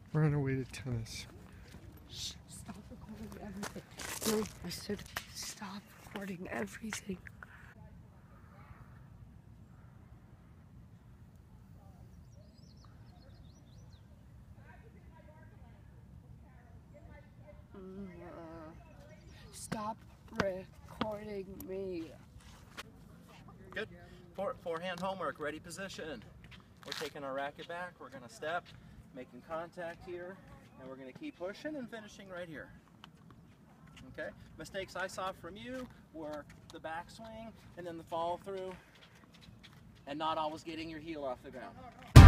We're on our way to tennis. Shh, stop recording everything. No, I said stop recording everything. Stop recording me. Good. Forehand homework, ready position. We're taking our racket back, we're gonna step, making contact here, and we're gonna keep pushing and finishing right here. Okay? Mistakes I saw from you were the backswing and then the follow through and not always getting your heel off the ground.